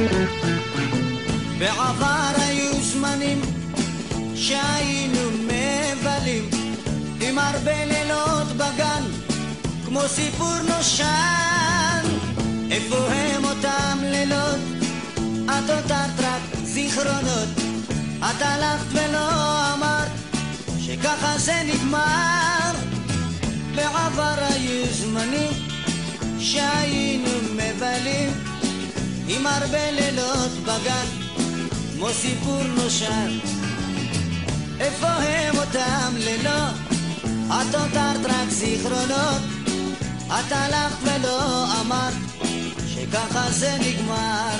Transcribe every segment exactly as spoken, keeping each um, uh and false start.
בעבר היו זמנים שהיינו מבלים עם הרבה לילות בגן כמו סיפור נושן. איפה הם אותם לילות? את הותרת רק זיכרונות. את הלכת ולא אמרת שככה זה נגמר. בעבר היו זמנים שהיינו מבלים עם הרבה לילות בגן כמו סיפור נושן. איפה הם אותם לילות? את הותרת רק זיכרונות. את הלכת ולא אמרת שככה זה נגמר.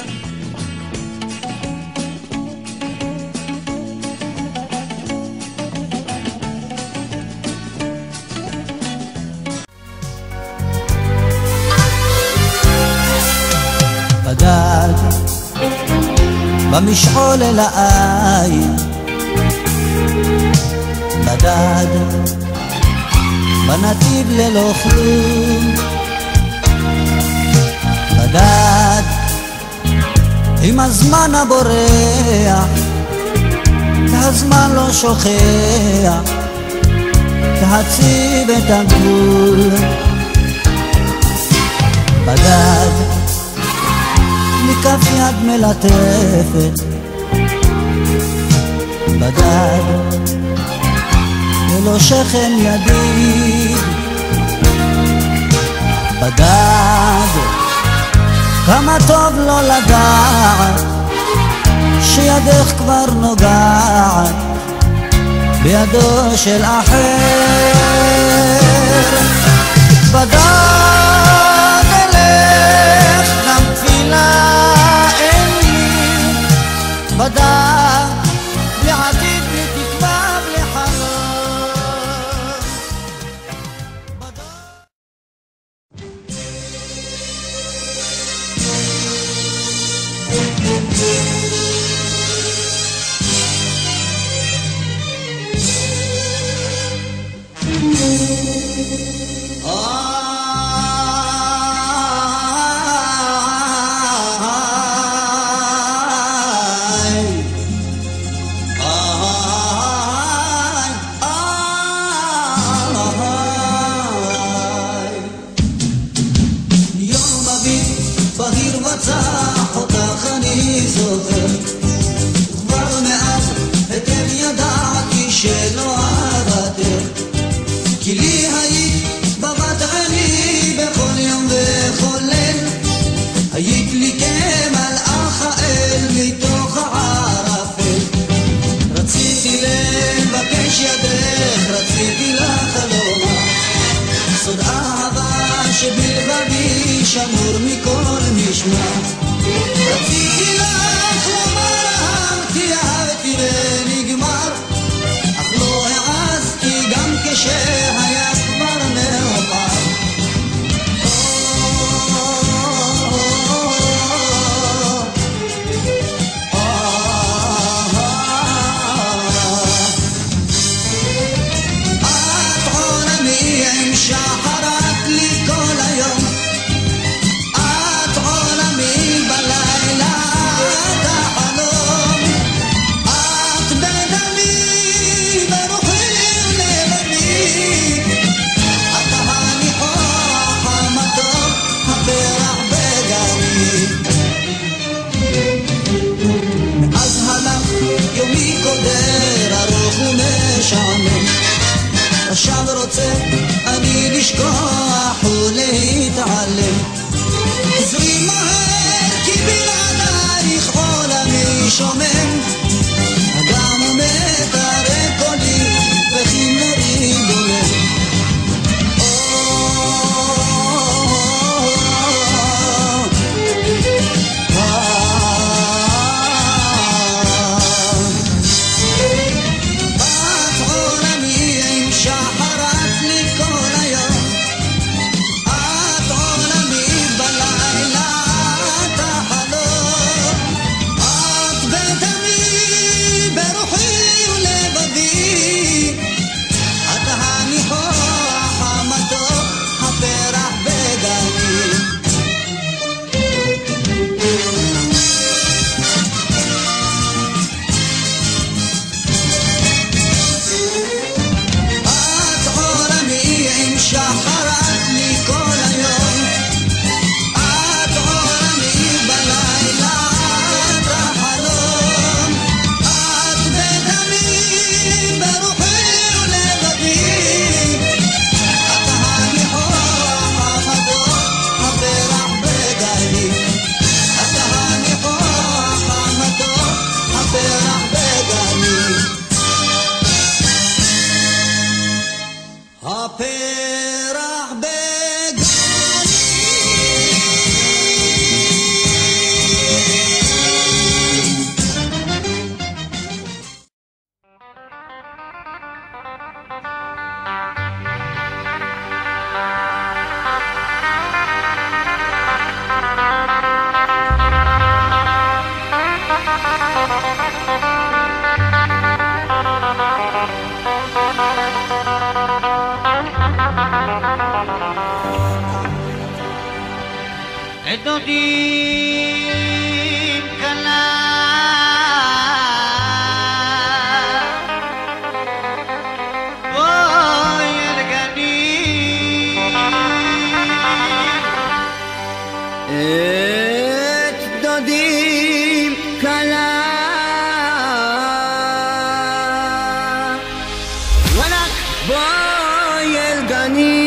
בדד במשעול אל העין, בדד בנתיב ללא כלום, בדד עם הזמן הבורח, והזמן לא שוכח להציב את הגבול. בדד מכף יד מלטפת, בדד ללא שכם ידיד, בדד כמה טוב לא לדעת שידך כבר נוגעת בידו של אחר. בדד אלך גם תפילה אין לי, בדד בלי עתיד בלי תקווה בלי חלום. שמור מכל משמע, רציתי לך לומר אהבתי אהבתי ונגמר, אך לא העזתי גם כשהיה כבר מאוחר. את עולמי עם שחרת לי כל היום, עכשיו רוצה אני לשכוח ולהתעלם. חזרי מהר כי בלעדייך עולמי שומם, אדם מטרק קולי וכינורי דומם. Tell me عدودي كلام ويلقاني عدودي كلام ولك ويلقاني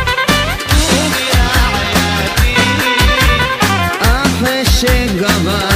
Gava